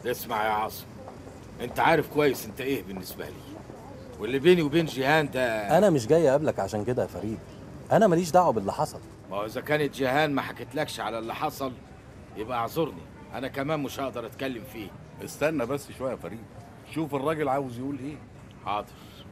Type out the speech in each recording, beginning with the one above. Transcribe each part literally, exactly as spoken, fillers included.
اسمع يا عاصم، انت عارف كويس انت ايه بالنسبه لي، واللي بيني وبين جيهان ده. انا مش جاي اقابلك عشان كده يا فريد، انا ماليش دعوه باللي حصل. ما هو اذا كانت جيهان ما حكتلكش على اللي حصل يبقى اعذرني، انا كمان مش هقدر اتكلم فيه. استنى بس شويه يا فريد، شوف الراجل عاوز يقول ايه. حاضر.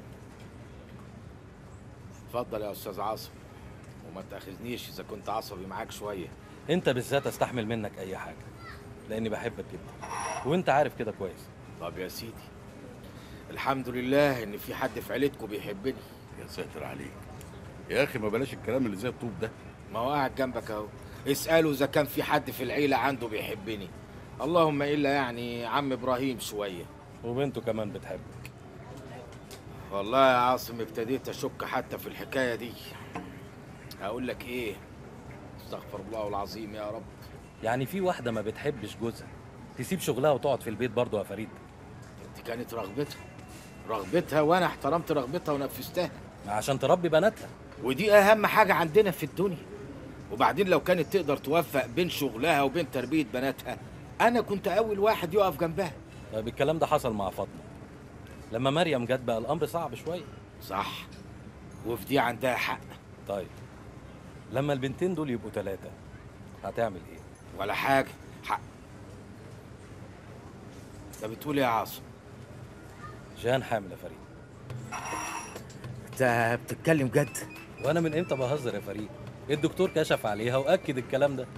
اتفضل يا استاذ عاصم، وما تاخذنيش اذا كنت عصبي معاك شويه. انت بالذات استحمل منك اي حاجه، لاني بحبك جدا وانت عارف كده كويس. طب يا سيدي، الحمد لله ان في حد في عيلتكم بيحبني. يا ساتر عليك يا اخي، ما بلاش الكلام اللي زي الطوب ده. ما هو قاعد جنبك اهو، اساله اذا كان في حد في العيله عنده بيحبني، اللهم الا يعني عم ابراهيم شويه. وبنته كمان بتحبك. والله يا عاصم ابتديت اشك حتى في الحكايه دي. هقول لك ايه، استغفر الله العظيم يا رب. يعني في واحده ما بتحبش جوزها تسيب شغلها وتقعد في البيت برضه يا فريد؟ دي كانت رغبتها رغبتها وانا احترمت رغبتها ونفذتها، عشان تربي بناتها، ودي اهم حاجه عندنا في الدنيا. وبعدين لو كانت تقدر توفق بين شغلها وبين تربيه بناتها انا كنت اول واحد يقف جنبها. طيب الكلام ده حصل مع فاطمه، لما مريم جت بقى الامر صعب شويه. صح، وفي دي عندها حق. طيب لما البنتين دول يبقوا ثلاثه هتعمل ايه؟ ولا حاجه، حق. انت بتقول ايه يا عاصم؟ جيهان حامل يا فريد. انت بتتكلم جد؟ وانا من امتى بهزر يا فريد؟ الدكتور كشف عليها واكد الكلام ده.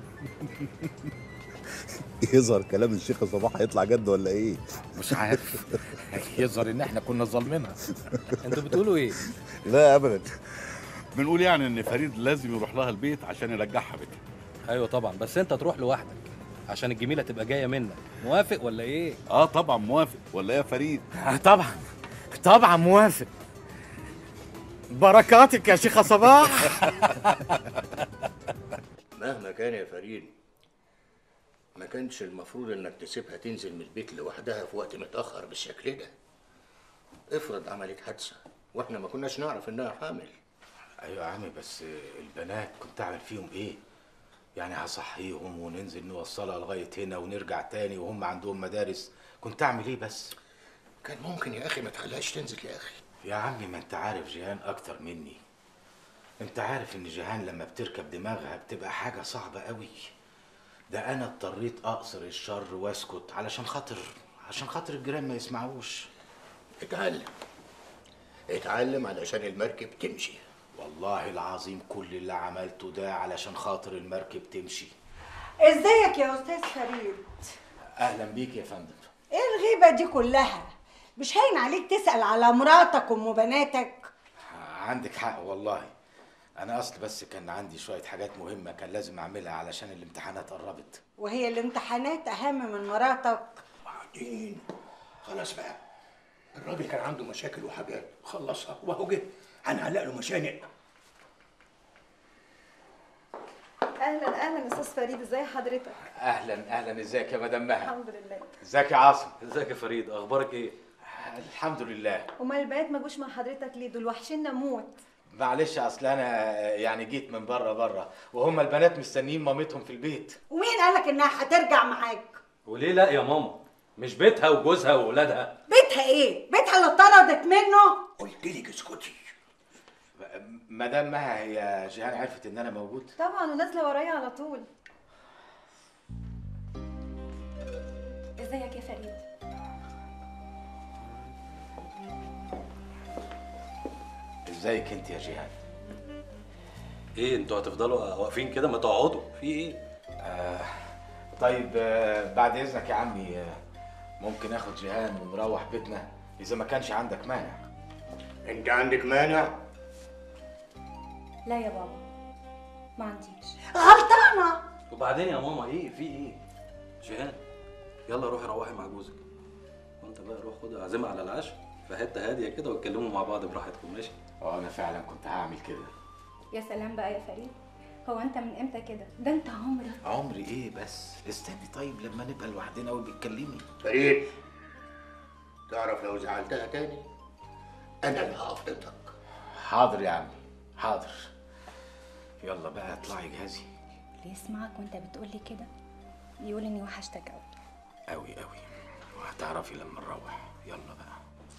يظهر كلام الشيخ صباح هيطلع جد ولا ايه؟ مش عارف. يظهر ان احنا كنا ظالمينها. انتوا بتقولوا ايه؟ لا ابدا، بنقول يعني ان فريد لازم يروح لها البيت عشان يرجعها بيتها. ايوه طبعا، بس انت تروح لوحدك عشان الجميله تبقى جايه منك. موافق ولا ايه؟ اه طبعا موافق، ولا ايه يا فريد؟ طبعا طبعا موافق. بركاتك يا شيخ صباح. مهما كان يا فريد، ما كانش المفروض انك تسيبها تنزل من البيت لوحدها في وقت متأخر بالشكل ده. افرض عملت حادثة واحنا ما كناش نعرف انها حامل. ايوه يا عمي، بس البنات كنت اعمل فيهم ايه؟ يعني هصحيهم وننزل نوصلها لغايه هنا ونرجع تاني وهم عندهم مدارس، كنت اعمل ايه بس؟ كان ممكن يا اخي ما تخليهاش تنزل يا اخي. يا عمي ما انت عارف جيهان اكتر مني. انت عارف ان جيهان لما بتركب دماغها بتبقى حاجه صعبه قوي. ده انا اضطريت اقصر الشر واسكت علشان خاطر عشان خاطر الجيران ما يسمعوش. اتعلم اتعلم علشان المركب تمشي. والله العظيم كل اللي عملته ده علشان خاطر المركب تمشي. ازيك يا استاذ فريد؟ اهلا بيك يا فندم. ايه الغيبه دي كلها؟ مش هين عليك تسال على مراتك وام بناتك؟ عندك حق والله. انا اصل بس كان عندي شويه حاجات مهمه كان لازم اعملها علشان الامتحانات قربت. وهي الامتحانات اهم من مراتك؟ بعدين خلاص بقى، الراجل كان عنده مشاكل وحاجات خلصها وهو جه هنعلق له مشانق. اهلا اهلا استاذ فريد، ازي حضرتك؟ اهلا اهلا، ازيك يا مدام مها؟ الحمد لله. ازيك يا عاصم؟ ازيك يا فريد، اخبارك ايه؟ الحمد لله. امال البنات ما جوش مع حضرتك ليه؟ دول وحشنا موت. معلش اصل انا يعني جيت من بره بره وهم البنات مستنيين مامتهم في البيت. ومين قالك انها هترجع معاك؟ وليه لا يا ماما؟ مش بيتها وجوزها واولادها؟ بيتها ايه؟ بيتها اللي اتطردت منه؟ قلت لك اسكتي. مدام مها، هي جيهان عرفت ان انا موجود؟ طبعا، ونازله ورايا على طول. ازيك يا فريد؟ ازيك انت يا جيهان؟ ايه انتوا هتفضلوا واقفين كده؟ ما تقعدوا، في ايه؟ آه طيب، آه بعد اذنك يا عمي، آه ممكن اخد جيهان ونروح بيتنا اذا ما كانش عندك مانع. انت عندك مانع؟ لا يا بابا، ما عنديش. غلطانه. وبعدين يا ماما ايه؟ في ايه؟ جيهان يلا روحي روحي مع جوزك، وانت بقى روح خد اعزمها على العشاء في حته هاديه كده واتكلموا مع بعض براحتكم، ماشي؟ اه انا فعلا كنت هعمل كده. يا سلام بقى يا فريد، هو انت من امتى كده؟ ده انت عمرك. عمري ايه بس؟ استني طيب لما نبقى لوحدنا وبتكلمي. فريد، تعرف لو زعلتها تاني انا اللي هقف ضدك. حاضر يا عمي، حاضر. يلا بقى اطلعي جهزي. اللي يسمعك وانت بتقولي كده يقول اني وحشتك قوي قوي قوي. هتعرفي لما نروح. يلا بقى.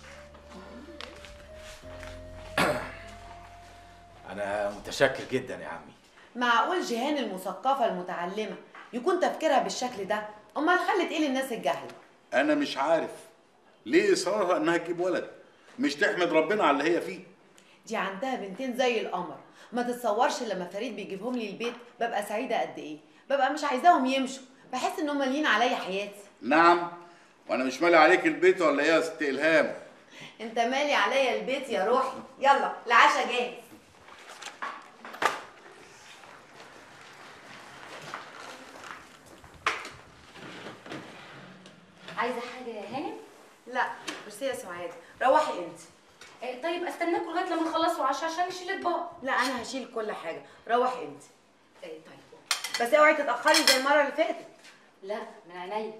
انا متشكر جدا يا عمي. معقول جيهان المثقفة المتعلمة يكون تفكيرها بالشكل ده؟ امال خلت ايه للناس الجهلة؟ انا مش عارف ليه اصرارها انها تجيب ولد، مش تحمد ربنا على اللي هي فيه. دي عندها بنتين زي القمر، ما تتصورش لما فريد بيجيبهم لي البيت ببقى سعيدة قد ايه، ببقى مش عايزاهم يمشوا، بحس انهم مالين عليا حياتي. نعم، وانا مش مالي عليك البيت ولا ايه يا ست الهام؟ انت مالي عليا البيت يا روحي. يلا العشاء جاهز. عايزه حاجه يا هانم؟ لا ميرسي يا سعاد، روحي انت. إيه طيب استناكم لغايه لما نخلصوا عشاء عشان نشيل اطباق. لا انا هشيل كل حاجه، روحي انت. إيه طيب بس اوعي تتاخري زي المره اللي فاتت. لا من عينيا.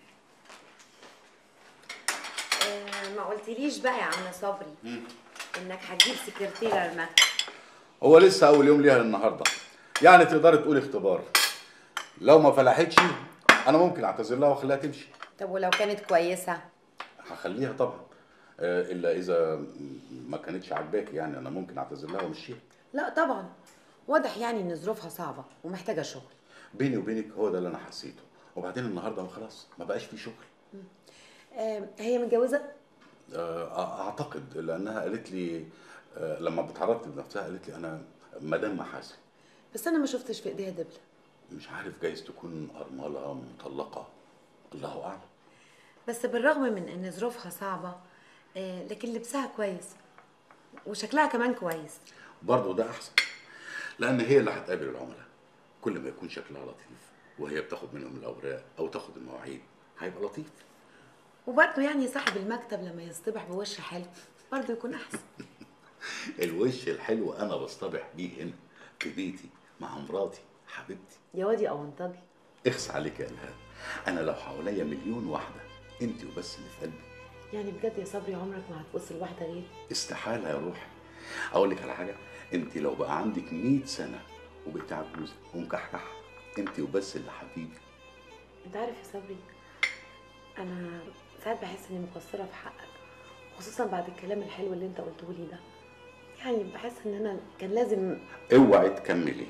آه ما قلتليش بقى يا عم صبري مم. انك هتجيب سكرتيره المكتب. هو لسه اول يوم ليها النهارده، يعني تقدري تقولي اختبار. لو ما فلحتش انا ممكن اعتذر لها واخليها تمشي. طب ولو كانت كويسه؟ هخليها طبعا، الا اذا ما كانتش عاجباك، يعني انا ممكن اعتذر لها وامشيها. لا طبعا، واضح يعني ان ظروفها صعبه ومحتاجه شغل. بيني وبينك هو ده اللي انا حسيته، وبعدين النهارده ما خلاص ما بقاش في شغل. آه هي متجوزه؟ آه اعتقد، لانها قالت لي آه لما بتعرضت بنفسها قالت لي انا مدام محاسن. بس انا ما شفتش في ايديها دبله. مش عارف، جايز تكون ارمله مطلقه، الله اعلم. بس بالرغم من ان ظروفها صعبه آه لكن لبسها كويس وشكلها كمان كويس. برضه ده احسن، لان هي اللي هتقابل العملاء. كل ما يكون شكلها لطيف وهي بتاخد منهم الاوراق او تاخد المواعيد هيبقى لطيف. وبرضه يعني صاحب المكتب لما يصطبح بوش حلو برضه يكون احسن. الوش الحلو انا بصطبح بيه هنا في بيتي مع مراتي حبيبتي. يا وادي او انطجي. اخس عليك يا الهام، انا لو حواليا مليون واحده انت وبس اللي في قلبي. يعني بجد يا صبري عمرك ما هتبص لواحده غيري؟ استحاله يا روحي. اقول لك على حاجه، انت لو بقى عندك مية سنه وبقيتي عجوزه ومكحكح انت وبس اللي حبيبي. انت عارف يا صبري انا ساعات بحس اني مقصره في حقك، خصوصا بعد الكلام الحلو اللي انت قلته لي ده. يعني بحس ان انا كان لازم. اوعي تكملي.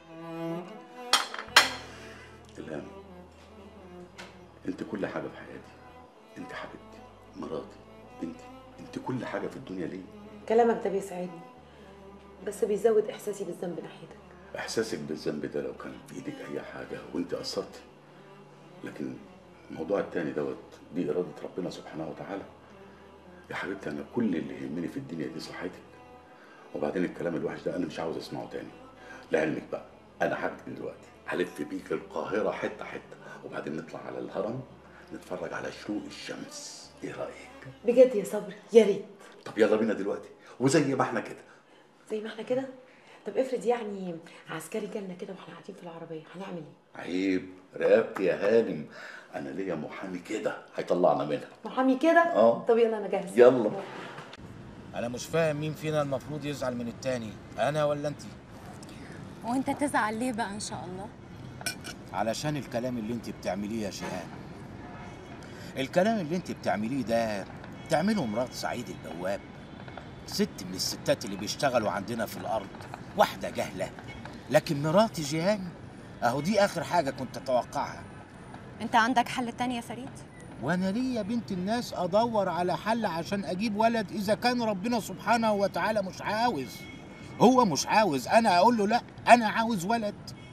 الهام انت كل حاجه في حياتي، انت حبيبتي مراتي بنتي، انت كل حاجه في الدنيا ليه. كلامك ده بيسعدني بس بيزود احساسي بالذنب ناحيتك. احساسك بالذنب ده لو كان بايدك اي حاجه وانت قصرتي، لكن الموضوع التاني دوت دي اراده ربنا سبحانه وتعالى. يا حبيبتي انا كل اللي يهمني في الدنيا دي صحتك، وبعدين الكلام الوحش ده انا مش عاوز اسمعه تاني. لعلمك بقى انا هاخدك دلوقتي هلف بيك القاهره حته حته، وبعدين نطلع على الهرم نتفرج على شروق الشمس. ايه رايك؟ بجد يا صبري يا ريت. طب يلا بينا دلوقتي وزي ما احنا كده. زي ما احنا كده؟ طب افرض يعني عسكري جالنا كده واحنا قاعدين في العربيه هنعمل ايه؟ عيب رقبتي يا هانم، انا ليا محامي كده هيطلعنا منها. محامي كده؟ اه. طب يلا انا جاهزه. يلا. انا مش فاهم مين فينا المفروض يزعل من التاني، انا ولا انتي؟ وانت تزعل ليه بقى ان شاء الله؟ علشان الكلام اللي انت بتعمليه يا شيهان. الكلام اللي انت بتعمليه ده تعمله مرات سعيد البواب، ست من الستات اللي بيشتغلوا عندنا في الارض، واحده جهله. لكن مراتي جيهان اهو دي اخر حاجه كنت اتوقعها. انت عندك حل تاني يا فريد؟ وانا ليه يا بنت الناس ادور على حل عشان اجيب ولد اذا كان ربنا سبحانه وتعالى مش عاوز؟ هو مش عاوز انا اقول له لا، انا عاوز ولد.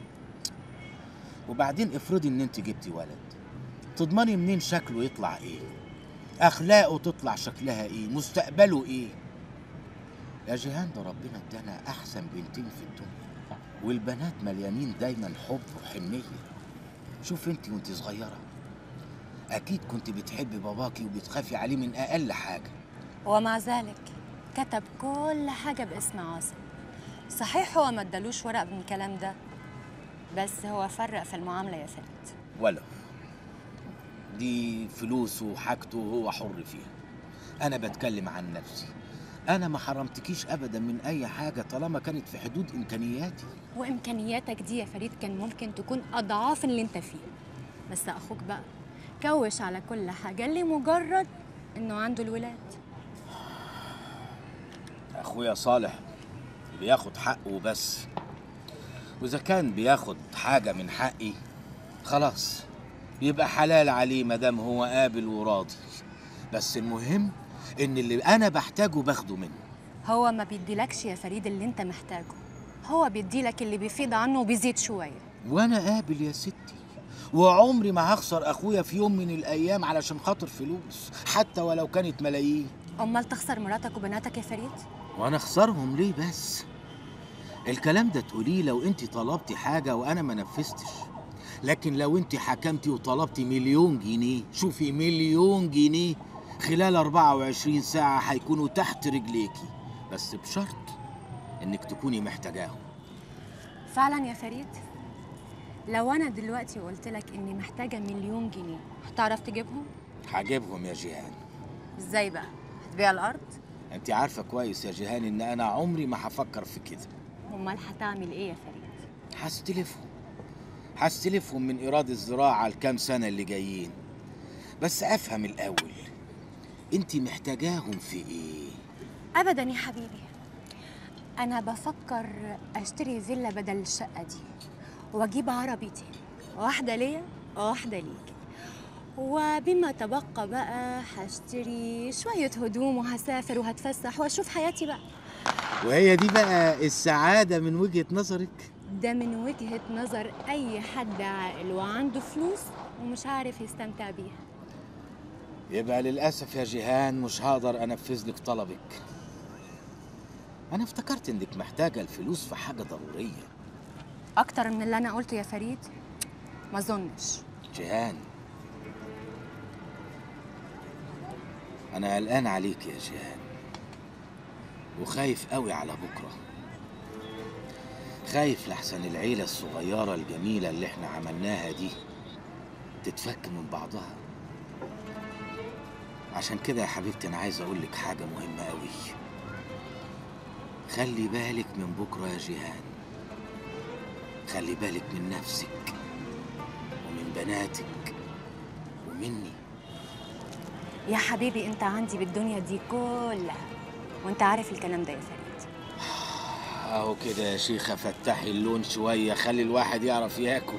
وبعدين افرضي ان انت جبتي ولد، تضمني منين شكله يطلع ايه؟ اخلاقه تطلع شكلها ايه؟ مستقبله ايه؟ يا جيهان ده ربنا ادانا احسن بنتين في الدنيا، والبنات مليانين دايما حب وحنيه. شوف انت وانت صغيره اكيد كنت بتحبي باباكي وبتخافي عليه من اقل حاجه، ومع ذلك كتب كل حاجة باسم عاصم. صحيح هو ما ادالوش ورق من الكلام ده، بس هو فرق في المعاملة يا فريد. ولو دي فلوسه وحاجته وهو حر فيها. انا بتكلم عن نفسي، انا ما حرمتكيش ابدا من اي حاجه طالما كانت في حدود امكانياتي. وامكانياتك دي يا فريد كان ممكن تكون اضعاف اللي انت فيه، بس اخوك بقى كوش على كل حاجة اللي مجرد إنه عنده الولاد. اخويا صالح بياخد حقه بس، واذا كان بياخد حاجه من حقي خلاص يبقى حلال عليه مادام هو قابل وراضي. بس المهم ان اللي انا بحتاجه باخده منه. هو ما بيديلكش يا فريد اللي انت محتاجه، هو بيديلك اللي بيفيض عنه وبيزيد شويه. وانا قابل يا ستي، وعمري ما هخسر اخويا في يوم من الايام علشان خاطر فلوس حتى ولو كانت ملايين. امال تخسر مراتك وبناتك يا فريد؟ وانا اخسرهم ليه بس؟ الكلام ده تقوليه لو انت طلبتي حاجه وانا ما نفذتش، لكن لو انت حكمتي وطلبتي مليون جنيه، شوفي مليون جنيه خلال أربعة وعشرين ساعه هيكونوا تحت رجليكي، بس بشرط انك تكوني محتاجاهم. فعلا يا فريد؟ لو انا دلوقتي قلت لك اني محتاجه مليون جنيه هتعرف تجيبهم؟ هجيبهم يا جيهان. ازاي بقى؟ هتبيع الارض؟ انت عارفه كويس يا جيهان ان انا عمري ما هفكر في كده. امال هتعمل ايه يا فريد؟ هستلفهم هستلفهم من ايراد الزراعه الكام سنه اللي جايين. بس افهم الاول، انت محتاجاهم في ايه؟ ابدا يا حبيبي، انا بفكر اشتري فيلا بدل الشقه دي، واجيب عربيتين، واحده ليا وواحده ليك، وبما تبقى بقى هشتري شويه هدوم وهسافر وهتفسح واشوف حياتي بقى. وهي دي بقى السعاده من وجهه نظرك؟ ده من وجهه نظر اي حد عاقل وعنده فلوس ومش عارف يستمتع بيها. يبقى للاسف يا جيهان مش هقدر انفذ لك طلبك. انا افتكرت انك محتاجه الفلوس في حاجه ضروريه اكتر من اللي انا قلته يا فريد. ما اظنش. جيهان، انا قلقان عليك يا جيهان، وخايف قوي على بكره. خايف لحسن العيله الصغيره الجميله اللي احنا عملناها دي تتفك من بعضها. عشان كده يا حبيبتي انا عايز اقول لك حاجه مهمه قوي. خلي بالك من بكره يا جيهان، خلي بالك من نفسك ومن بناتك ومني. يا حبيبي انت عندي بالدنيا دي كلها وانت عارف الكلام ده يا فريد. اهو كده يا شيخه، فتحي اللون شويه، خلي الواحد يعرف ياكل.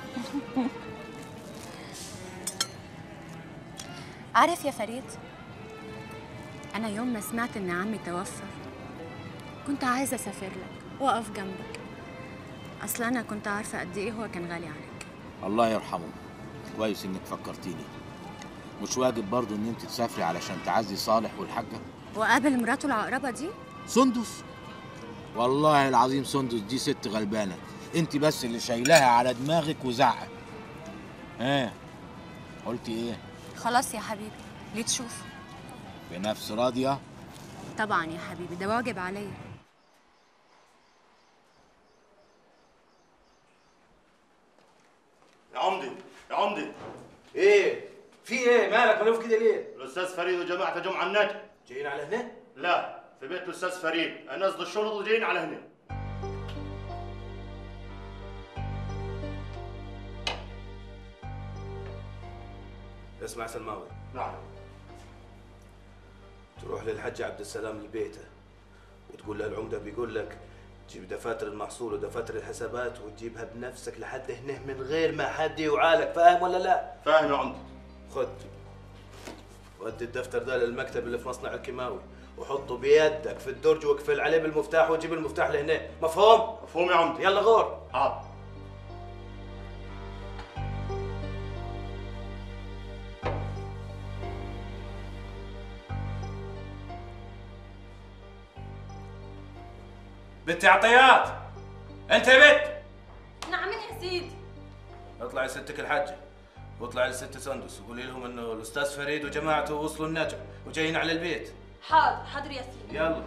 عارف يا فريد، انا يوم ما سمعت ان عمي توفى كنت عايزه اسافر لك واقف جنبك. اصل انا كنت عارفه قد ايه هو كان غالي عليك. الله يرحمه. كويس انك فكرتيني. مش واجب برضو ان انت تسافري علشان تعزي صالح والحاجه وقابل مراته العقربه دي سندس؟ والله العظيم سندس دي ست غلبانه، انت بس اللي شايلاها على دماغك وزعق. ايه قلتي ايه؟ خلاص يا حبيبي، ليه تشوف؟ بنفس راضيه؟ طبعا يا حبيبي، ده واجب عليا. يا عمدي يا عمدي، ايه في ايه؟ مالك ملوف كده ليه؟ الاستاذ فريد وجماعته جم على النجم. جايين على هنا؟ لا، في بيت الاستاذ فريد، انا قصدي الشرطه جايين على هنا. اسمع سلماوي. نعم. تروح للحج عبد السلام لبيته وتقول له العمده بيقول لك تجيب دفاتر المحصول ودفاتر الحسابات وتجيبها بنفسك لحد هنا من غير ما حد يوعالك، فاهم ولا لا؟ فاهم يا عمدي. خد ودي الدفتر ده للمكتب اللي في مصنع الكيماوي وحطه بيدك في الدرج واقفل عليه بالمفتاح وتجيب المفتاح لهنا، مفهوم؟ مفهوم يا عمدي. يلا غور. حاضر. بنت عطيات، انت يا بنت. نعم يا سيدي. اطلعي ستك الحجه واطلعي لست سندس وقولي لهم انه الاستاذ فريد وجماعته وصلوا النجم وجايين على البيت. حاضر حاضر يا سيدي. يلا.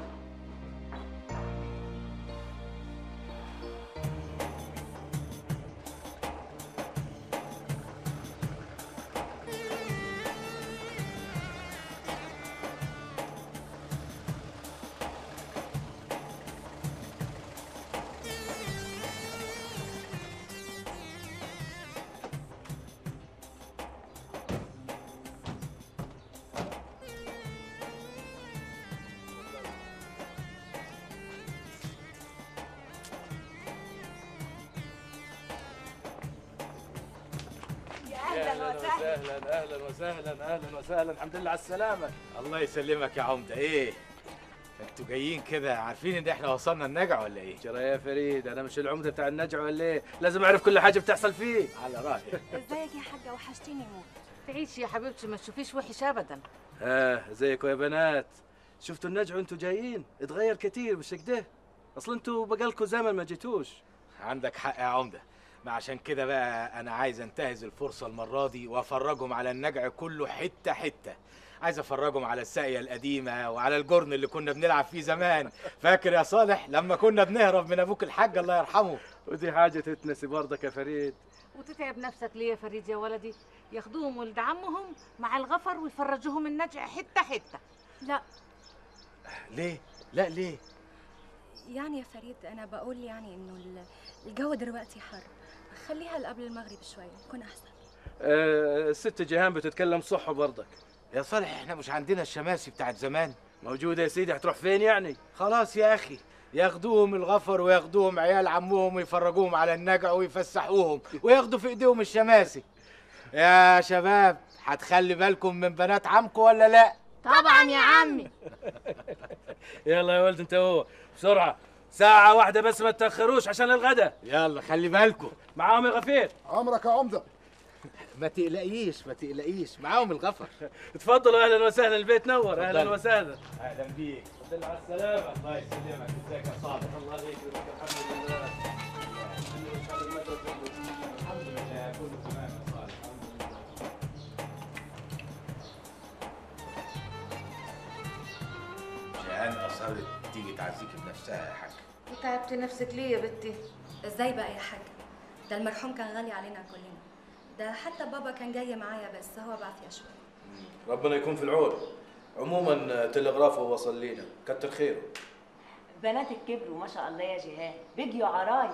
اهلا وسهلا اهلا وسهلا اهلا وسهلا الحمد لله على السلامه. الله يسلمك يا عمده. ايه انتوا جايين كده عارفين ان احنا وصلنا النجع ولا ايه؟ ترى يا فريد انا مش العمده بتاع النجع ولا ايه؟ لازم اعرف كل حاجه بتحصل فيه. على رايك. ازيك يا حاجه؟ وحشتيني موت. تعيشي يا حبيبتي ما تشوفيش وحش ابدا. اه ازيكم يا بنات؟ شفتوا النجع وانتوا جايين؟ اتغير كتير مش كده؟ اصل انتوا بقالكم زمن ما جيتوش. عندك حق يا عمده، ما عشان كده بقى انا عايز انتهز الفرصه المره دي وافرجهم على النجع كله حته حته. عايز افرجهم على الساقيه القديمه وعلى الجرن اللي كنا بنلعب فيه زمان. فاكر يا صالح لما كنا بنهرب من ابوك الحاج الله يرحمه؟ ودي حاجه تتنسي برضك يا فريد. وتتعب نفسك ليه يا فريد يا ولدي؟ ياخدوهم ولد عمهم مع الغفر ويفرجوهم النجع حته حته. لا. ليه؟ لا ليه؟ يعني يا فريد انا بقول يعني انه الجو دلوقتي حر، خليها قبل المغرب شويه يكون احسن. آه الست جيهان بتتكلم صح برضك. يا صالح احنا مش عندنا الشماسي بتاعت زمان؟ موجوده يا سيدي، هتروح فين يعني؟ خلاص يا اخي ياخدوهم الغفر وياخدوهم عيال عمهم ويفرجوهم على النجع ويفسحوهم وياخدوا في ايديهم الشماسي. يا شباب هتخلي بالكم من بنات عمكم ولا لا؟ طبعا يا عمي. يلا يا ولد انت هو بسرعه، ساعه واحده بس ما تاخروش عشان الغدا. يلا خلي بالكم. معاهم يا غفير. عمرك يا عمده. ما تقلقيش ما تقلقيش معاهم الغفر. اتفضلوا اهلا وسهلا، البيت نور. اهلا وسهلا. اهلا بيك. الحمد لله على السلامه. الله يسلمك. ازيك يا صالح؟ الله يكرمك. الحمد لله. الحمد لله كله تمام يا صالح. جيهان اصرت تيجي تعزيكي بنفسها يا حاج. وتعبتي نفسك ليه يا بنتي؟ ازاي بقى يا حاجه؟ ده المرحوم كان غالي علينا كلنا، ده حتى بابا كان جاي معايا بس هو بعافيه شويه. ربنا يكون في العون. عموما تلغرافه وصل لينا، كتر خيره. بناتك كبروا ما شاء الله يا جيهان، بيجيوا عرايس.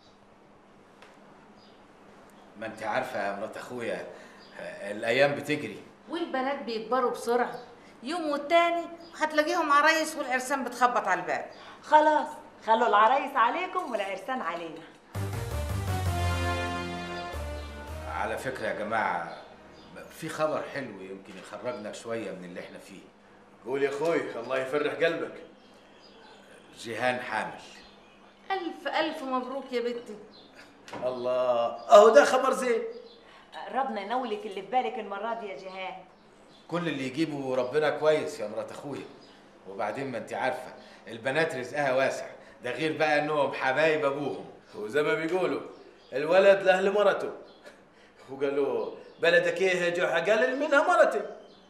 ما انت عارفه يا مرات اخويا الايام بتجري والبنات بيكبروا بسرعه، يوم والتاني هتلاقيهم عرايس والعرسان بتخبط على الباب. خلاص خلوا العرايس عليكم والعرسان علينا. على فكره يا جماعه في خبر حلو يمكن يخرجنا شويه من اللي احنا فيه. قول يا اخوي الله يفرح قلبك. جيهان حامل. الف الف مبروك يا بنتي. الله، اهو ده خبر زين. ربنا ينولك اللي في بالك المره دي يا جيهان. كل اللي يجيبه ربنا كويس يا مرات اخويا. وبعدين ما انت عارفه البنات رزقها واسع، ده غير بقى انهم حبايب ابوهم. وزي ما بيقولوا الولد لاهل مرته، وقالوا بلدك ايه يا جحا؟ قال منها مرتي.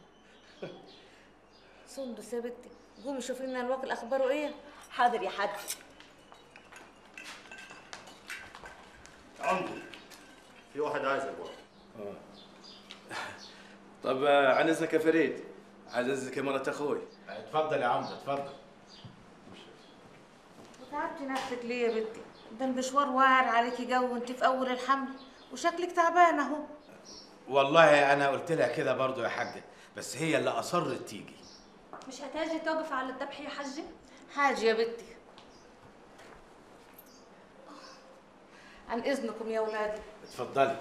سندس يا بنتي قومي شوفي لنا الوكل اخباره ايه. حاضر يا حاج. عمدي في واحد عايزك بقى. طب عن اذنك يا فريد، عن اذنك يا مرات اخوي. اتفضل يا عمده اتفضل. وتعبتي نفسك ليه يا بنتي؟ ده المشوار واعر عليكي جو وانت في اول الحمل وشكلك تعبانه اهو. والله انا قلت لها كده برضو يا حاجه، بس هي اللي اصرت تيجي. مش هتاجي توقف على الذبح يا حجه؟ حاجه يا بنتي. عن اذنكم يا ولادي. اتفضلي.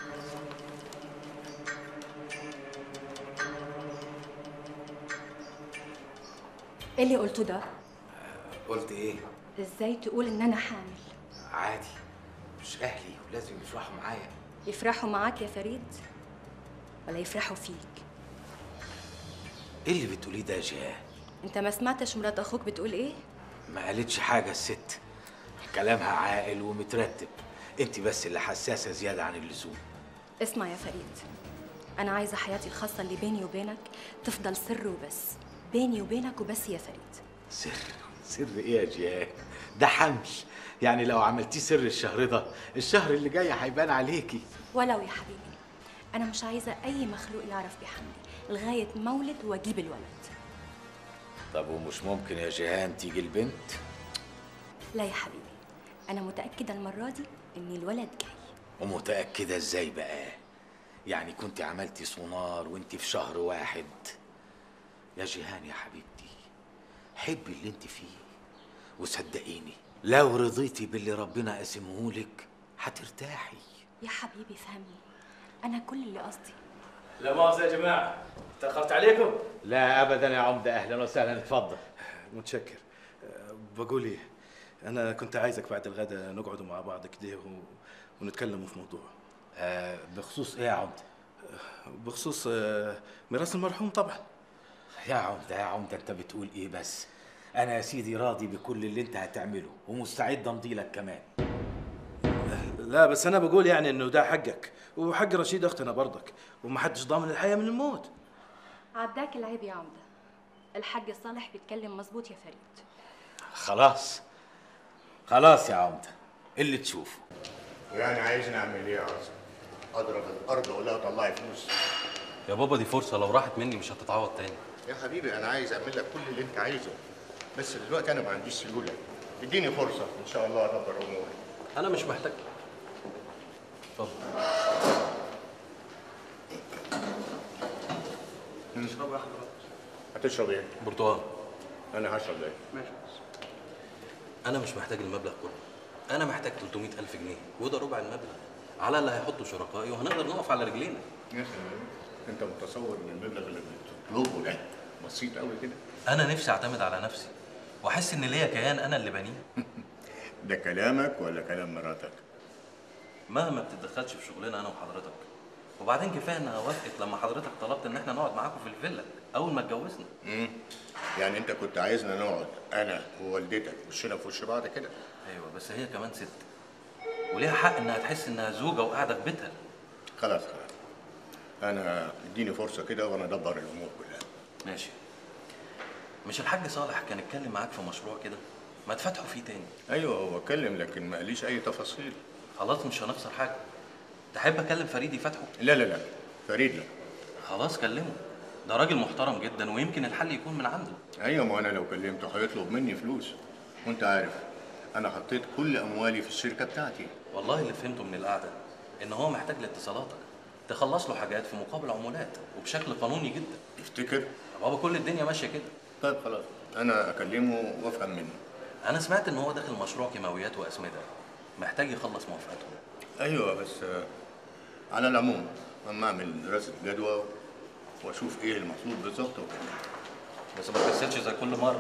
ايه اللي قلته ده؟ قلت ايه؟ ازاي تقول ان انا حامل؟ عادي، مش اهلي ولازم يفرحوا معايا. يفرحوا معاك يا فريد ولا يفرحوا فيك؟ ايه اللي بتقوليه ده يا جيهان؟ انت ما سمعتش مرات اخوك بتقول ايه؟ ما قالتش حاجه الست، كلامها عاقل ومترتب، انت بس اللي حساسه زياده عن اللزوم. اسمع يا فريد، انا عايزه حياتي الخاصه اللي بيني وبينك تفضل سر وبس، بيني وبينك وبس يا فريد. سر؟ سر ايه يا جيهان؟ ده حمل، يعني لو عملتيه سر الشهر ده الشهر اللي جاي هيبان عليكي. ولو يا حبيبي انا مش عايزه اي مخلوق يعرف بحملي لغايه مولد واجيب الولد. طب ومش ممكن يا جيهان تيجي البنت؟ لا يا حبيبي، انا متاكده المره دي ان الولد جاي. ومتاكده ازاي بقى؟ يعني كنت عملتي سونار وانت في شهر واحد؟ يا جيهان يا حبيبتي حبي اللي انت فيه، وصدقيني لو رضيتي باللي ربنا قاسمهولك هترتاحي. يا حبيبي فهمني، انا كل اللي قصدي. لا مؤاخذة يا جماعة، تأخرت عليكم؟ لا ابدا يا عمده، اهلا وسهلا، اتفضل. متشكر. بقول ايه، انا كنت عايزك بعد الغداء نقعدوا مع بعض كده ونتكلموا في موضوع. آه بخصوص ايه يا عمده؟ بخصوص آه ميراث المرحوم طبعا. يا عمده يا عمده انت بتقول ايه بس؟ انا يا سيدي راضي بكل اللي انت هتعمله ومستعد امضي لك كمان. لا بس انا بقول يعني انه ده حقك وحق رشيد اختنا برضك، ومحدش ضامن الحياه من الموت. عداك العيب يا عمده، الحاج صالح بيتكلم مظبوط يا فريد. خلاص خلاص يا عمده، اللي تشوفه. يعني عايزني اعمل ايه يا عاصم؟ اضرب الارض واقول لها طلعي فلوس؟ يا بابا دي فرصه، لو راحت مني مش هتتعوض تاني. يا حبيبي انا عايز اعمل لك كل اللي انت عايزه، بس دلوقتي انا ما عنديش سيوله. اديني فرصه ان شاء الله ادبر اموري. انا مش محتاج. اتفضل. اشرب يا حضرتك. هتشرب ايه؟ برتقال. انا هشرب ايه؟ ماشي. انا مش محتاج المبلغ كله، انا محتاج ثلاثمية ألف جنيه وده ربع المبلغ، على اللي هيحطوا شركائي وهنقدر نقف على رجلينا. يا سلام، انت متصور ان المبلغ اللي بتطلبه ده بسيط قوي كده؟ انا نفسي اعتمد على نفسي واحس ان ليا كيان انا اللي بنيه. ده كلامك ولا كلام مراتك؟ مهما ما بتتدخلش في شغلنا انا وحضرتك، وبعدين كفايه انها وافقت لما حضرتك طلبت ان احنا نقعد معاكم في الفيلا اول ما اتجوزنا. امم يعني انت كنت عايزنا نقعد انا ووالدتك وشنا في وش بعض كده؟ ايوه بس هي كمان ست وليها حق انها تحس انها زوجه وقاعده في بيتها. خلاص خلاص، انا اديني فرصه كده وانا ادبر الامور كلها. ماشي. مش الحاج صالح كان اتكلم معاك في مشروع كده؟ ما تفتحوا فيه تاني. ايوه هو اتكلم لكن ما قاليش اي تفاصيل. خلاص مش هنخسر حاجه. تحب اكلم فريد يفتحه؟ لا لا لا فريد لا. خلاص كلمه، ده راجل محترم جدا ويمكن الحل يكون من عنده. ايوه ما انا لو كلمته هيطلب مني فلوس، وانت عارف انا حطيت كل اموالي في الشركه بتاعتي. والله اللي فهمته من القعده ان هو محتاج لاتصالاتك تخلص له حاجات في مقابل عمولات وبشكل قانوني جدا. تفتكر؟ بابا كل الدنيا ماشيه كده. طيب خلاص انا اكلمه وافهم منه. انا سمعت ان هو داخل مشروع كيماويات واسمده، محتاج يخلص موافقته. ايوه بس على العموم اما اعمل دراسه جدوى واشوف ايه المطلوب بالظبط وكده. بس ما تكسلش زي كل مره.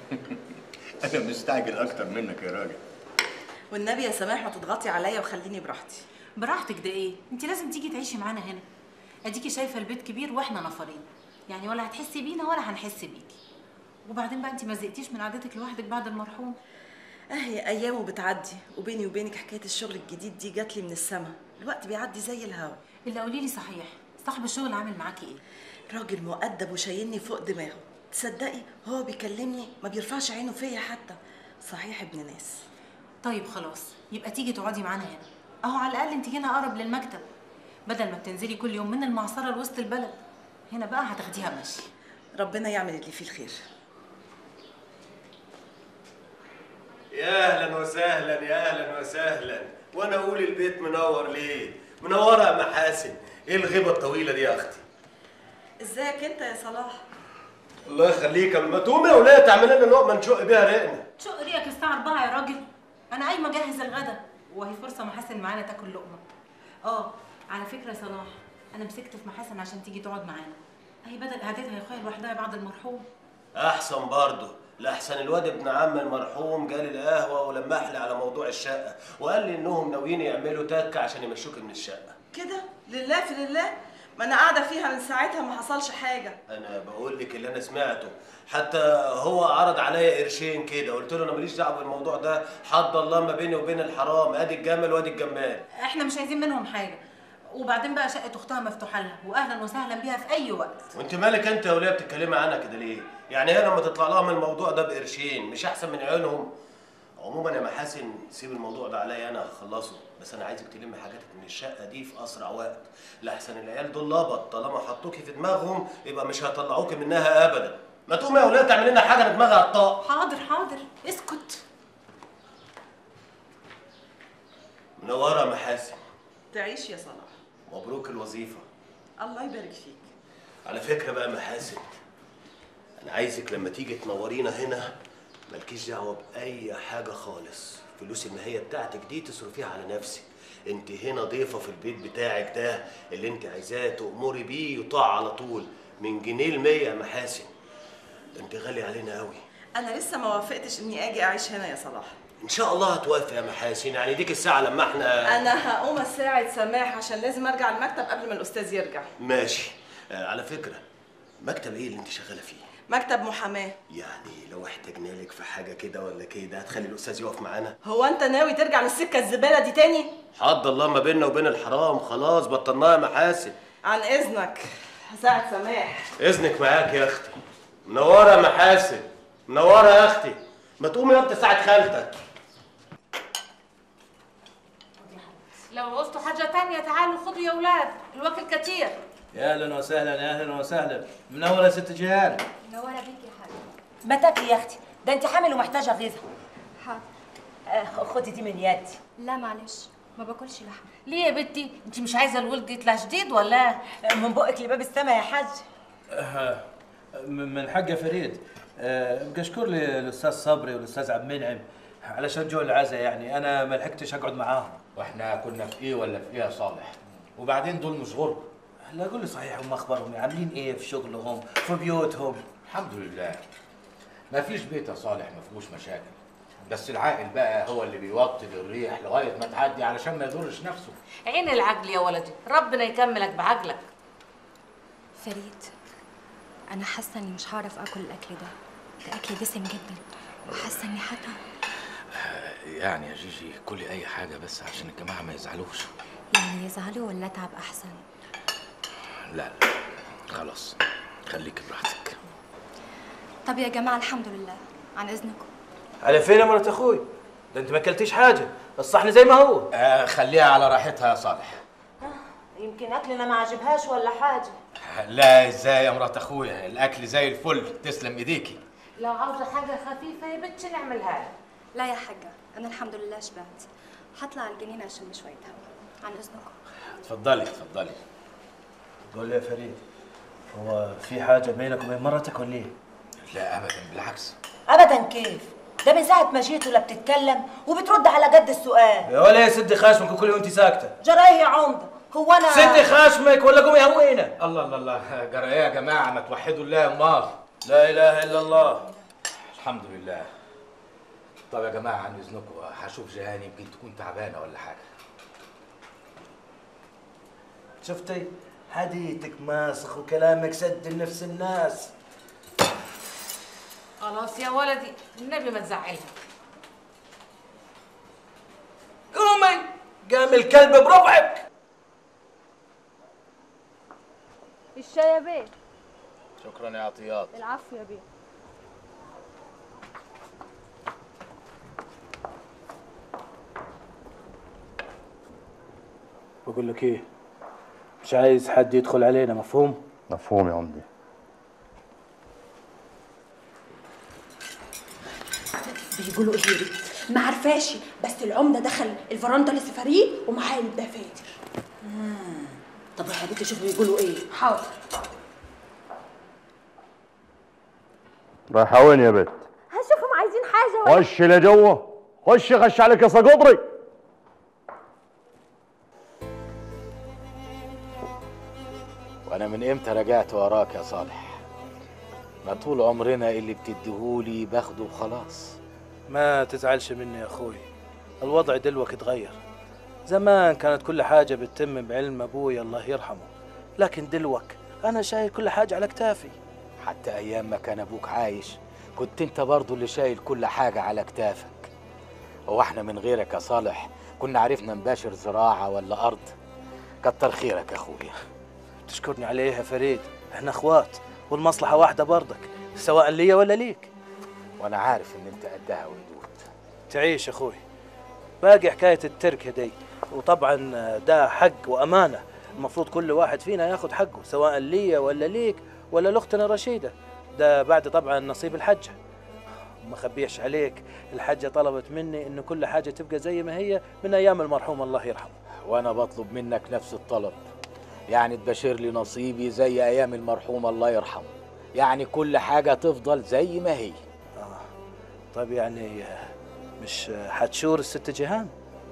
انا مستعجل اكتر منك يا راجل. والنبي يا سماح ما تضغطي عليا وخليني براحتي. براحتك ده ايه؟ انت لازم تيجي تعيشي معانا هنا. اديكي شايفه البيت كبير واحنا نفرين، يعني ولا هتحسي بينا ولا هنحس بيكي. وبعدين بقى انت ما زهقتيش من قعدتك لوحدك بعد المرحوم؟ اهي ايامه بتعدي، وبيني وبينك حكايه الشغل الجديد دي جات لي من السما، الوقت بيعدي زي الهوا. اللي قولي لي صحيح، صاحب الشغل عامل معاكي ايه؟ راجل مؤدب وشايلني فوق دماغه، تصدقي هو بيكلمني ما بيرفعش عينه فيا حتى. صحيح ابن ناس. طيب خلاص، يبقى تيجي تقعدي معانا هنا، اهو على الاقل انت هنا اقرب للمكتب، بدل ما بتنزلي كل يوم من المعصره لوسط البلد. هنا بقى هتاخديها ماشي. ربنا يعمل اللي فيه الخير. يا اهلا وسهلا يا اهلا وسهلا. وانا اقول البيت منور ليه؟ منوره يا محاسن. ايه الغيبه الطويله دي يا اختي؟ ازيك انت يا صلاح؟ الله يخليك، ما تقومي يا وليه تعمل لنا لقمه نشق بيها رقنا. تشق ريقك الساعه أربعة يا راجل، انا قايمه اجهز الغدا وهي فرصه محاسن معانا تاكل لقمه. اه على فكره يا صلاح، انا مسكت في محاسن عشان تيجي تقعد معانا، اهي بدل قعدتها يا اخويا لوحدها بعد المرحوم. احسن برضه، لاحسن الواد ابن عم المرحوم جالي القهوه ولمح لي على موضوع الشقه وقال لي انهم ناويين يعملوا تكه عشان يمشوك من الشقه. كده لله في لله، ما انا قاعده فيها من ساعتها ما حصلش حاجه. انا بقول لك اللي انا سمعته، حتى هو عرض عليا قرشين كده، قلت له انا ماليش دعوه بالموضوع ده، حد الله ما بيني وبين الحرام، ادي الجمل وادي الجمال. احنا مش عايزين منهم حاجه، وبعدين بقى شقه اختها مفتوحه لها واهلا وسهلا بيها في اي وقت. وانت مالك انت يا وليه بتتكلمي عنها كده ليه؟ يعني هي لما تطلع لها من الموضوع ده بقرشين مش احسن من عيونهم؟ عموما يا محاسن سيب الموضوع ده عليا انا هخلصه، بس انا عايزك تلمي حاجاتك من الشقه دي في اسرع وقت، لاحسن العيال دول لبط طالما حطوكي في دماغهم يبقى مش هيطلعوكي منها ابدا. ما تقومي يا وليه تعملي لنا حاجه دماغها على الطاق. حاضر حاضر اسكت. منوره يا محاسن. تعيش يا صلاح. مبروك الوظيفه. الله يبارك فيك. على فكره بقى محاسن، انا عايزك لما تيجي تنورينا هنا مالكيش دعوه باي حاجه خالص، فلوس المهيه بتاعتك دي تصرفيها على نفسك، انت هنا ضيفه في البيت بتاعك ده، اللي انت عايزاه تأمري بيه يطاع على طول، من جنيه لمية يا محاسن. انت غالي علينا قوي. انا لسه ما وافقتش اني اجي اعيش هنا يا صلاح. ان شاء الله هتوافق يا محاسن، يعني ديك الساعه لما احنا انا هقوم اساعد سماح عشان لازم ارجع المكتب قبل ما الاستاذ يرجع. ماشي. آه على فكره، مكتب ايه اللي انت شغاله فيه؟ مكتب محاماه. يعني لو احتاجنا لك في حاجه كده ولا كده هتخلي الاستاذ يقف معانا؟ هو انت ناوي ترجع للسكه الزباله دي تاني؟ حد الله ما بيننا وبين الحرام، خلاص بطلناها يا محاسن. عن اذنك هساعد سماح. اذنك معاك يا اختي. منوره يا محاسن، منوره يا اختي. ما تقومي يا تساعد خالتك. لو عوزتوا حاجة تانية تعالوا خدوا يا ولاد، الوكل كتير. يا اهلا وسهلا، يا اهلا وسهلا. منوره يا ست جيهان. منوره بيك يا حاج. ما تاكلي يا اختي، ده انت حامل ومحتاجه غذاء. حاضر. آه خدي دي من يدي. لا معلش، ما باكلش لحمه. ليه يا بنتي؟ انت مش عايزه الولد يطلع جديد ولا؟ من بقك لباب السما يا حاج. آه من حق يا فريد. آه بشكر لي الاستاذ صبري والاستاذ عبد المنعم علشان جو العزاء، يعني انا ما لحقتش اقعد معاهم. واحنا كنا في ايه ولا في ايه يا صالح؟ وبعدين دول مش غرب. لا قول لي صحيح، هم اخبارهم عاملين ايه في شغلهم في بيوتهم؟ الحمد لله. ما فيش بيت يا صالح ما فيهوش مشاكل، بس العاقل بقى هو اللي بيوطي الريح لغايه ما تعدي علشان ما يضرش نفسه. عين العقل يا ولدي، ربنا يكملك بعقلك. فريد، انا حاسه اني مش هعرف اكل الاكل ده، ده اكل دسم جدا، وحاسه اني هتعب. يعني يا جيجي كلي اي حاجه بس عشان الجماعه ما يزعلوش. يعني يزعلوا ولا اتعب احسن؟ لا خلاص خليكي براحتك. طب يا جماعه الحمد لله، عن اذنكم. على فين يا مرات اخوي؟ ده انت ما اكلتيش حاجه، الصحن زي ما هو. آه خليها على راحتها يا صالح. يمكن اكلنا ما عجبهاش ولا حاجه. لا ازاي يا مرات اخويا، الاكل زي الفل، تسلم ايديكي. لو عاوزه حاجه خفيفه يا بنتي نعملها لك. لا يا حاجه، انا الحمد لله شبعت. هطلع على الجنينه اشم شويه هوا، عن اذنكم. اتفضلي اتفضلي. قول لي يا فريد، هو في حاجه بينك وبين مرتك ولا ايه؟ لا ابدا بالعكس. ابدا كيف؟ ده من ساعه ما جيت ولا بتتكلم وبترد على قد السؤال. يا ولا يا سدي خشمك وكل وانت ساكته. جرايه يا عمده، هو انا سدي خشمك ولا قومي هوينا. الله الله الله، جرى ايه يا جماعه؟ ما توحدوا الله امال. لا اله الا الله. الحمد لله. طب يا جماعه عن اذنكم هشوف جيهان، يمكن تكون تعبانه ولا حاجه. شفتي؟ حديثك ماسخ وكلامك سد لنفس الناس. خلاص يا ولدي النبي ما تزعلها. قومي، قام الكلب بربعك. الشاي يا بيه. شكرا يا عطيات. العفو يا بيه. بقول لك ايه، مش عايز حد يدخل علينا، مفهوم؟ مفهوم يا عمدي. بيقولوا ايه يا بنت؟ ما عارفاش، بس العمده دخل الفرندا لسفرين ومعاه الدفاتر. امم طب يا حبيبتي شوفوا بيقولوا ايه. حاضر. رايحة وين يا بنت؟ هشوفهم عايزين حاجه ولا خش لجوه، خش خش عليك يا صقدري. وانا من امتى رجعت وراك يا صالح؟ ما طول عمرنا اللي بتديهولي باخده وخلاص. ما تزعلش مني يا اخوي، الوضع دلوقتي اتغير. زمان كانت كل حاجه بتتم بعلم ابويا الله يرحمه، لكن دلوقتي انا شايل كل حاجه على كتافي. حتى ايام ما كان ابوك عايش كنت انت برضو اللي شايل كل حاجه على كتافك. هو احنا من غيرك يا صالح كنا عرفنا نباشر زراعه ولا ارض؟ كتر خيرك يا اخويا. تشكرني عليه يا فريد، احنا اخوات والمصلحه واحده برضك، سواء ليا ولا ليك. وانا عارف ان انت قدها وندود. تعيش يا اخوي. باقي حكايه التركه دي، وطبعا ده حق وامانه، المفروض كل واحد فينا ياخذ حقه، سواء ليا ولا ليك ولا لاختنا رشيده. ده بعد طبعا نصيب الحجه. ما خبيش عليك، الحجه طلبت مني انه كل حاجه تبقى زي ما هي من ايام المرحوم الله يرحمه. وانا بطلب منك نفس الطلب، يعني تبشر لي نصيبي زي ايام المرحوم الله يرحمه، يعني كل حاجه تفضل زي ما هي. اه طيب يعني مش حتشور الست جيهان؟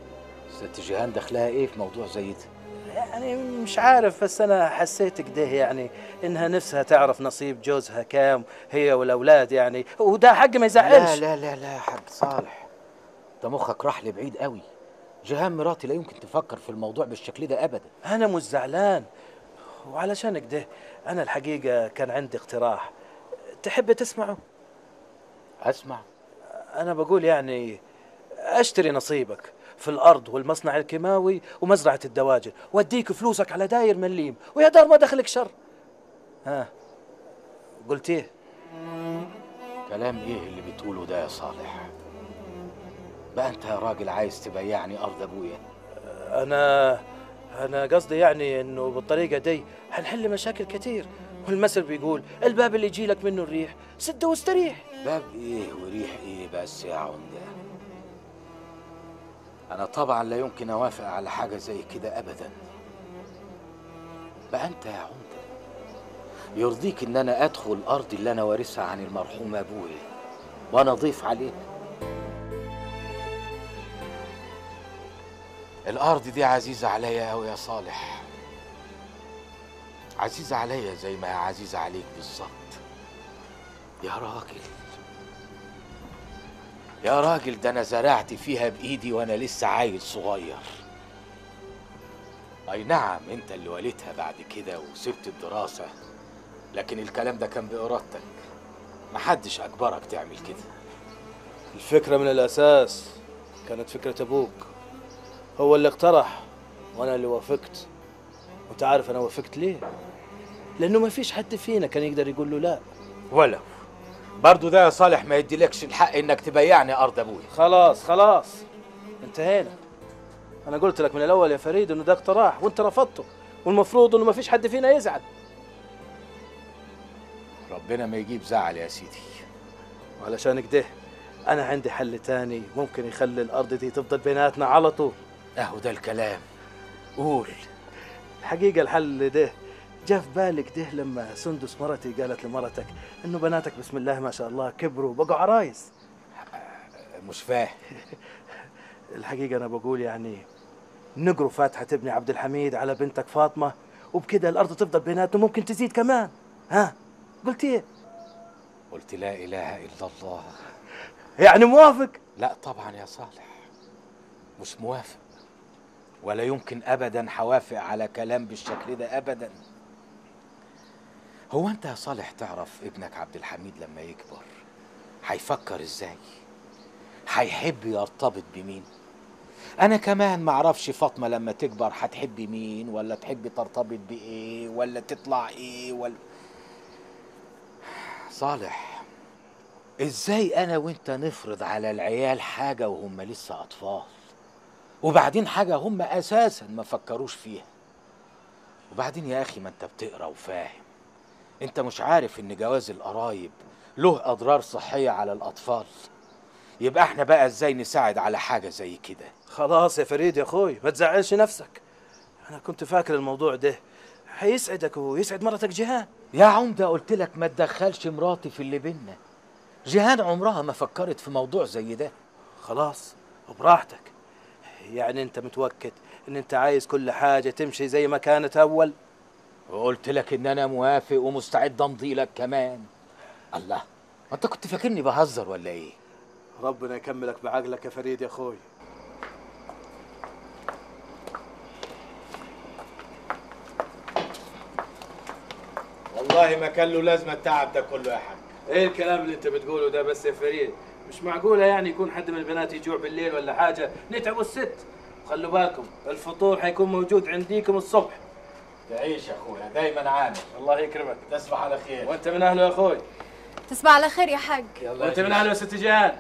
ست جيهان دخلها ايه في موضوع زي ده؟ يعني مش عارف، بس انا حسيت كده يعني انها نفسها تعرف نصيب جوزها كام هي والاولاد يعني، وده حق ما يزعلش. لا لا لا لا يا حاج صالح، انت مخك راح لبعيد قوي. جيهان مراتي لا يمكن تفكر في الموضوع بالشكل ده ابدا. انا مش زعلان، وعلشان كده انا الحقيقه كان عندي اقتراح، تحب تسمعه؟ اسمع. انا بقول يعني اشتري نصيبك في الارض والمصنع الكيماوي ومزرعه الدواجن، واديك فلوسك على داير مليم، ويا دار ما دخلك شر. ها قلت ايه؟ كلام ايه اللي بتقوله ده يا صالح؟ بقى انت يا راجل عايز تبيعني ارض ابويا؟ انا انا قصدي يعني انه بالطريقه دي هنحل مشاكل كتير، والمثل بيقول الباب اللي يجي لك منه الريح سده واستريح. باب ايه وريح ايه بس يا عمده؟ انا طبعا لا يمكن اوافق على حاجه زي كده ابدا. بقى انت يا عمده يرضيك ان انا ادخل الارض اللي انا وارثها عن المرحوم ابويا وانا ضيف عليه؟ الارض دي عزيزه عليا قوي يا صالح، عزيزه عليا زي ما هي عزيزه عليك بالظبط. يا راجل يا راجل، ده انا زرعت فيها بايدي وانا لسه عيل صغير. اي نعم انت اللي وليتها بعد كده وسبت الدراسه، لكن الكلام ده كان بارادتك، محدش اجبرك تعمل كده. الفكره من الاساس كانت فكره ابوك، هو اللي اقترح وانا اللي وافقت. وانت عارف انا وافقت ليه؟ لانه ما فيش حد فينا كان يقدر يقول له لا. ولو برضو ده يا صالح ما يديلكش الحق انك تبيعني ارض ابويا. خلاص خلاص انتهينا. انا قلت لك من الاول يا فريد انه ده اقتراح وانت رفضته، والمفروض انه ما فيش حد فينا يزعل. ربنا ما يجيب زعل يا سيدي. وعلشان كده انا عندي حل تاني ممكن يخلي الارض دي تفضل بيناتنا على طول. اهو ده الكلام، قول. الحقيقه الحل ده جاء في بالي كده لما سندس مرتي قالت لمرتك انه بناتك بسم الله ما شاء الله كبروا وبقوا عرايس. مش فاهم. الحقيقه انا بقول يعني نقروا فاتحه ابني عبد الحميد على بنتك فاطمه، وبكده الارض تفضل بيناتنا ممكن تزيد كمان. ها قلت ايه؟ قلت لا اله الا الله. يعني موافق؟ لا طبعا يا صالح مش موافق، ولا يمكن ابدا حوافق على كلام بالشكل ده ابدا. هو انت يا صالح تعرف ابنك عبد الحميد لما يكبر هيفكر ازاي؟ هيحب يرتبط بمين؟ انا كمان معرفش فاطمه لما تكبر هتحب مين، ولا تحب ترتبط بايه، ولا تطلع ايه، ولا صالح ازاي انا وانت نفرض على العيال حاجه وهم لسه اطفال، وبعدين حاجه هم اساسا ما فكروش فيها؟ وبعدين يا اخي ما انت بتقرا وفاهم، انت مش عارف ان جواز القرايب له اضرار صحيه على الاطفال؟ يبقى احنا بقى ازاي نساعد على حاجه زي كده؟ خلاص يا فريد يا اخوي ما تزعلش نفسك، انا كنت فاكر الموضوع ده هيسعدك ويسعد مرتك جيهان. يا عمده قلت لك ما تدخلش مراتي في اللي بينا. جيهان عمرها ما فكرت في موضوع زي ده. خلاص براحتك. يعني انت متوكد ان انت عايز كل حاجه تمشي زي ما كانت اول؟ وقلت لك ان انا موافق ومستعد امضي لك كمان. الله، ما انت كنت فاكرني بهزر ولا ايه؟ ربنا يكملك بعقلك يا فريد يا اخوي. والله ما كان له لازمه التعب ده كله يا حاج. ايه الكلام اللي انت بتقوله ده بس يا فريد؟ مش معقوله يعني يكون حد من البنات يجوع بالليل ولا حاجه نتعبوا الست. خلوا بالكم الفطور حيكون موجود عنديكم الصبح. تعيش يا اخويا دايما عامل. الله يكرمك. تصبح على خير. وانت من اهله يا اخوي. تصبح على خير يا حاج. وانت من اهله يا ست جيهان.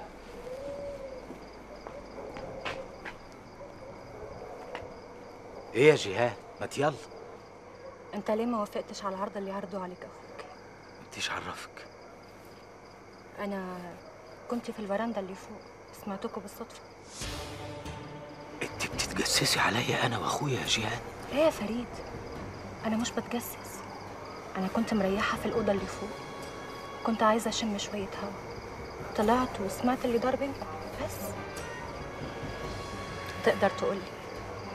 ايه يا جيهان ما يلا. انت ليه ما وافقتش على العرض اللي عرضوه عليك اخوك؟ انتيش عرفك؟ انا كنت في الفرندا اللي فوق سمعتكم بالصدفه. انت بتتجسسي عليا انا واخويا يا جيهان؟ ايه يا فريد، انا مش بتجسس، انا كنت مريحه في الاوضه اللي فوق، كنت عايزه اشم شويه هوا، طلعت وسمعت اللي دار بينكم بس. تقدر تقولي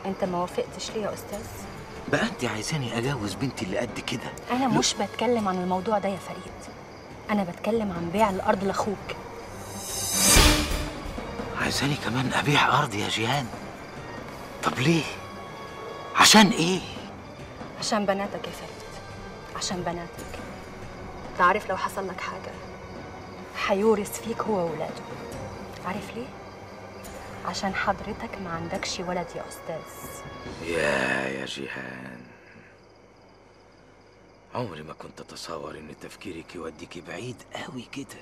انت ما وافقتش ليه يا استاذ؟ بقى انت عايزاني اجوز بنتي اللي قد كده؟ انا مش بتكلم عن الموضوع ده يا فريد، انا بتكلم عن بيع الارض لاخوك. عايزاني كمان ابيع ارض يا جيهان؟ طب ليه؟ عشان ايه؟ عشان بناتك يا فريد، عشان بناتك. تعرف لو حصل لك حاجه هيورث فيك هو وولاده. عارف ليه؟ عشان حضرتك ما عندكش ولد يا استاذ. يا يا جيهان، عمري ما كنت اتصور ان تفكيرك يوديكي بعيد قوي كده.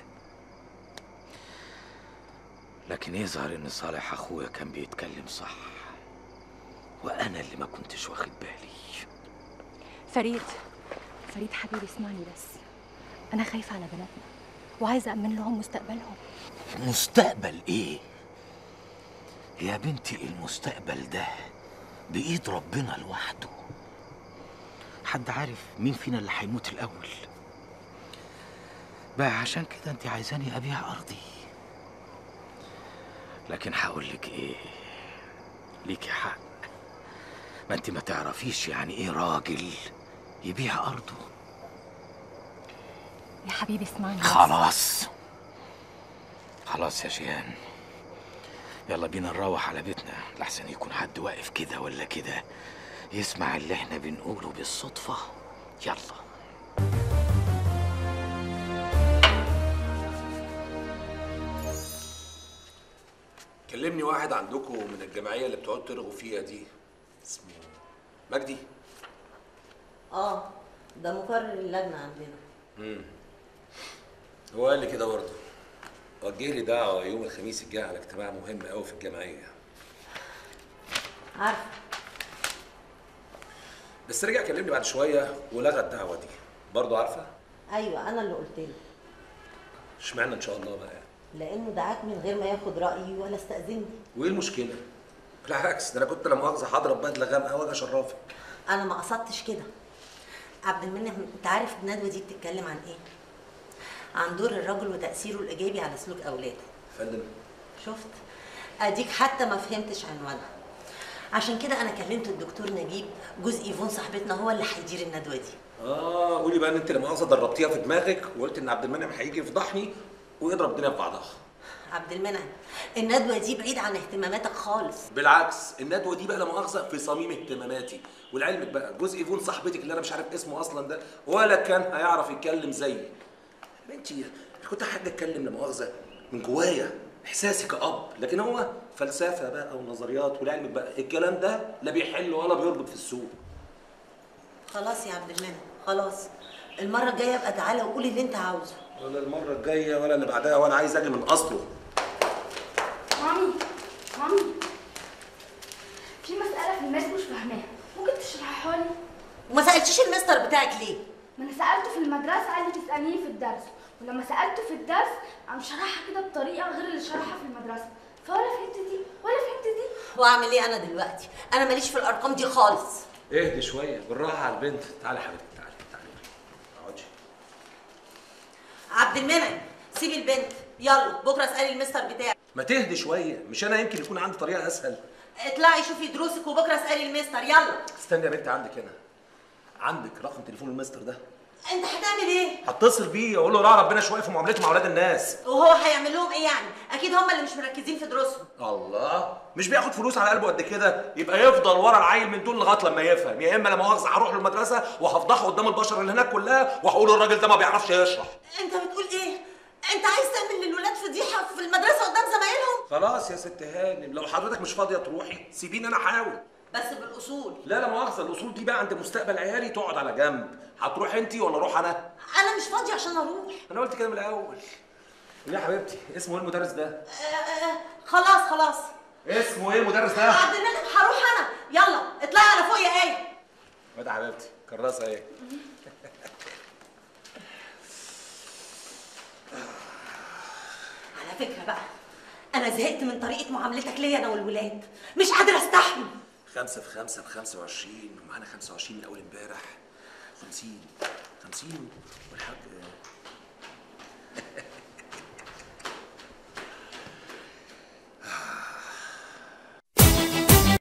لكن يظهر ان صالح اخويا كان بيتكلم صح، وانا اللي ما كنتش واخد بالي. فريد، فريد حبيبي اسمعني بس، انا خايفه على بناتنا وعايزه امن لهم مستقبلهم. مستقبل ايه يا بنتي؟ المستقبل ده بايد ربنا لوحده. حد عارف مين فينا اللي هيموت الاول؟ بقى عشان كده انت عايزاني ابيع ارضي. لكن هقول لك ايه، ليكي حق، ما انت ما تعرفيش يعني ايه راجل يبيع ارضه. يا حبيبي اسمعني بس. خلاص خلاص يا جيهان، يلا بينا نروح على بيتنا، لحسن يكون حد واقف كده ولا كده يسمع اللي احنا بنقوله بالصدفة. يلا. كلمني واحد عندكم من الجمعية اللي بتقعدوا ترغوا فيها دي، اسمه مجدي. اه ده مقرر اللجنة عندنا. امم هو قال لي كده برضه، وجه لي دعوة يوم الخميس الجاي على اجتماع مهم قوي في الجمعية. عارفة، بس رجع كلمني بعد شوية ولغى الدعوة دي، برضه عارفة؟ ايوه انا اللي قلت له. اشمعنى ان شاء الله بقى؟ لانه دعاك من غير ما ياخد رايي ولا استاذني. وايه المشكلة؟ بالعكس، ده انا كنت لا مؤاخذة هضرب بدلة غامقة واجي اشرفك. انا ما قصدتش كده. عبد المنعم، انت عارف الندوه دي بتتكلم عن ايه؟ عن دور الرجل وتاثيره الايجابي على سلوك اولاده. فندم، شفت؟ اديك حتى ما فهمتش عنوانها. عشان كده انا كلمت الدكتور نجيب جوز ايفون صاحبتنا، هو اللي هيدير الندوه دي. اه قولي بقى ان انت لا مؤاخذة دربتيها في دماغك وقلت ان عبد المنعم هيجي يفضحني ويضرب الدنيا في بعضها. عبد المنعم، الندوه دي بعيد عن اهتماماتك خالص. بالعكس، الندوه دي بقى لا مؤاخذه في صميم اهتماماتي، ولعلمك بقى جوز ايفون صاحبتك اللي انا مش عارف اسمه اصلا ده ولا كان هيعرف يتكلم زيي. بنتي كنت حاجه اتكلم لا مؤاخذه من جوايا، احساسي كأب، لكن هو فلسفه بقى ونظريات، ولعلمك بقى الكلام ده لا بيحل ولا بيربط في السوق. خلاص يا عبد المنعم، خلاص. المره الجايه ابقى تعالى وقولي اللي انت عاوزه. ولا المره الجايه ولا اللي بعدها، وانا عايز اجي من اصله. مامي مامي، في مسألة في الماس مش فاهماها، ممكن تشرحها لي؟ وما سألتيش المستر بتاعك ليه؟ ما أنا سألته في المدرسة قال لي تسأليني في الدرس، ولما سألته في الدرس قام شرحها كده بطريقة غير اللي شرحها في المدرسة، فولا فهمت دي ولا فهمت دي. وأعمل إيه أنا دلوقتي؟ أنا ماليش في الأرقام دي خالص. اهدي شوية، بالراحة على البنت. تعالي يا حبيبتي، تعالي تعالي اقعدي. عبد المنعم، سيبي البنت، يلا بكرة اسألي المستر بتاعك. ما تهدي شوية، مش أنا يمكن يكون عندي طريقة أسهل. اطلعي شوفي دروسك وبكرة اسألي المستر، يلا. استني يا بنتي، عندك هنا، عندك رقم تليفون المستر ده؟ أنت هتعمل إيه؟ هتصل بيه أقول له راعي ربنا شوية في معاملته مع أولاد الناس. وهو هيعمل لهم إيه يعني؟ أكيد هم اللي مش مركزين في دروسهم. الله، مش بياخد فلوس على قلبه قد كده؟ يبقى يفضل ورا العيل من دول لغاية لما يفهم، يا إما لا مؤاخذة هروح له المدرسة وهفضحه قدام البشر اللي هناك كلها وهقول الراجل ده ما بيعرفش يشرح. أنت بتقول إيه؟ أنت عايز تعمل للولاد فضيحة في المدرسة قدام زمايلهم؟ خلاص يا ست هانم، لو حضرتك مش فاضية تروحي سيبيني أنا أحاول. بس بالأصول. لا لا مؤاخذة، الأصول دي بقى عند مستقبل عيالي تقعد على جنب. هتروح أنت ولا أروح أنا؟ أنا مش فاضية عشان أروح. أنا قلت كده من الأول. يا حبيبتي اسمه إيه المدرس ده؟ آه آه خلاص خلاص. اسمه إيه المدرس ده؟ عبد المنعم، هروح أنا، يلا اطلعي على فوق يا آية. واد حبيبتي، كراسة إيه؟ على فكرة بقى، أنا زهقت من طريقة معاملتك ليا أنا والولاد، مش قادرة أستحمل. خمسة في خمسة بخمسة وعشرين، ومعانا خمسة وعشرين من أول إمبارح. خمسين خمسين والحاج